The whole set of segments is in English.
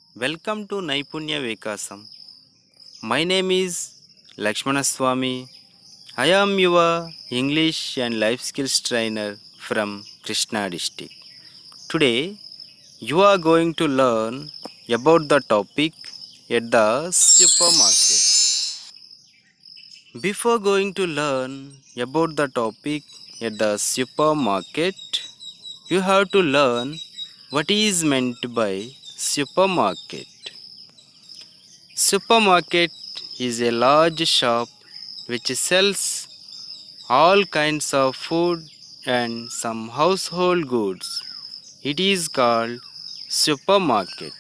Welcome to Naipunya Vikasam. My name is Lakshmana Swami. I am your English and life skills trainer from Krishna district. Today you are going to learn about the topic at the supermarket. Before going to learn about the topic at the supermarket, you have to learn what is meant by supermarket. Supermarket is a large shop which sells all kinds of food and some household goods. It is called supermarket.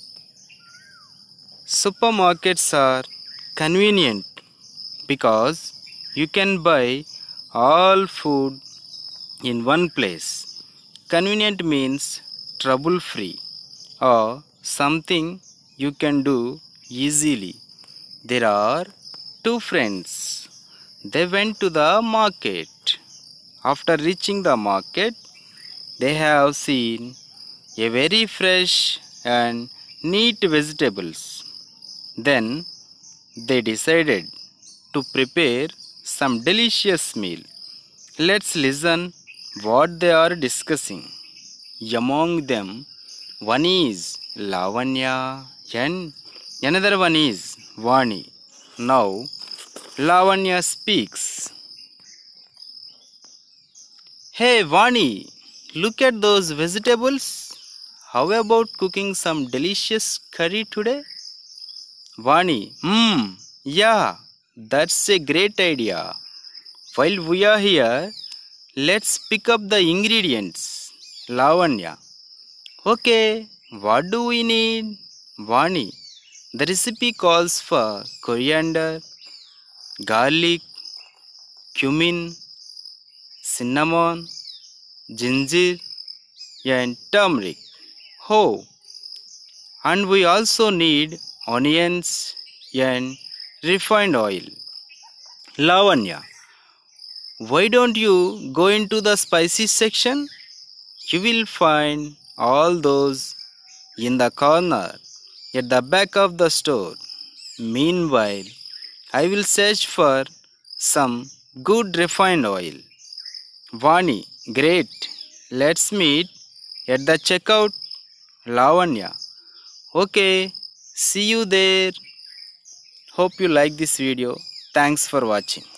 Supermarkets are convenient because you can buy all food in one place. Convenient means trouble free or something you can do easily. There are two friends. They went to the market. After reaching the market, they have seen a very fresh and neat vegetables. Then they decided to prepare some delicious meal. Let's listen what they are discussing. Among them, one is Lavanya and another one is Vani. Now, Lavanya speaks. Hey Vani, look at those vegetables. How about cooking some delicious curry today? Vani, yeah, that's a great idea. While we are here, let's pick up the ingredients. Lavanya, okay, what do we need? Vani, the recipe calls for coriander, garlic, cumin, cinnamon, ginger, and turmeric. Oh, and we also need onions and refined oil. Lavanya, why don't you go into the spices section? You will find all those in the corner at the back of the store. Meanwhile, I will search for some good refined oil. Vani, great. Let's meet at the checkout. Lavanya, okay. See you there. Hope you like this video. Thanks for watching.